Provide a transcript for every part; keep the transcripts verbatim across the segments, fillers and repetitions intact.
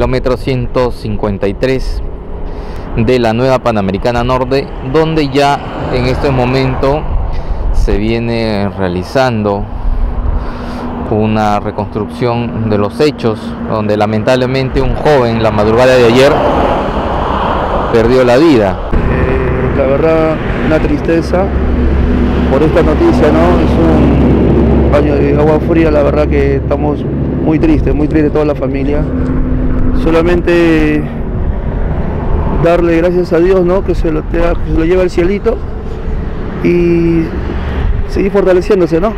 kilómetro ciento cincuenta y tres de la nueva Panamericana Norte, donde ya en este momento se viene realizando una reconstrucción de los hechos, donde lamentablemente un joven la madrugada de ayer perdió la vida. Eh, la verdad, una tristeza por esta noticia, ¿no? Es un baño de agua fría, la verdad que estamos muy tristes, muy tristes toda la familia. Solamente darle gracias a Dios, ¿no? Que se lo, te, que se lo lleve al cielito y seguir fortaleciéndose, ¿no?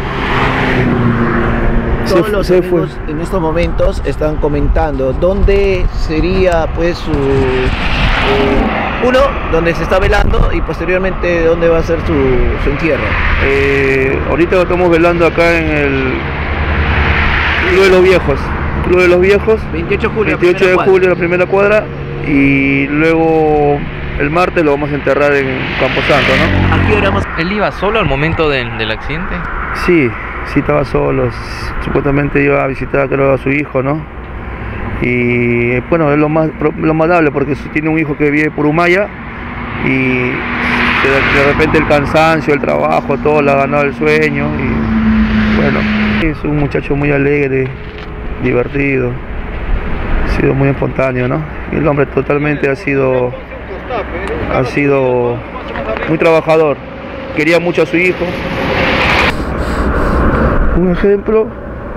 Todos los se amigos fue. En estos momentos están comentando dónde sería pues su eh, uno, donde se está velando, y posteriormente dónde va a ser su, su entierro. Eh, ahorita lo estamos velando acá en el Club de los Viejos, Club de los Viejos, veintiocho de julio, veintiocho de julio, la primera cuadra, y luego el martes lo vamos a enterrar en Camposanto, ¿no? ¿A qué hora más? ¿Él iba solo al momento del, del accidente? Sí, sí estaba solo, supuestamente iba a visitar creo a su hijo, ¿no? Y bueno, es lo más lo más dable porque tiene un hijo que vive por Humaya y de, de repente el cansancio, el trabajo, todo le ha ganado el sueño y bueno, es un muchacho muy alegre, divertido, ha sido muy espontáneo, ¿no? Y el hombre totalmente ha sido ha sido muy trabajador, quería mucho a su hijo. Un ejemplo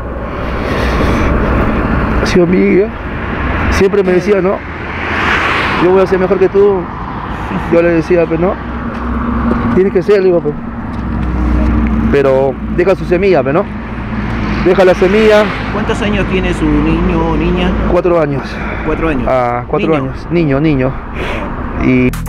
ha sido mi guía, siempre me decía, no, yo voy a ser mejor que tú. Yo le decía, pues no, tienes que ser, digo, pues, pero deja su semilla, pues no, deja la semilla. ¿Cuántos años tiene su niño o niña? Cuatro años. Cuatro años. Ah, cuatro ¿Niño? años, niño, niño. Y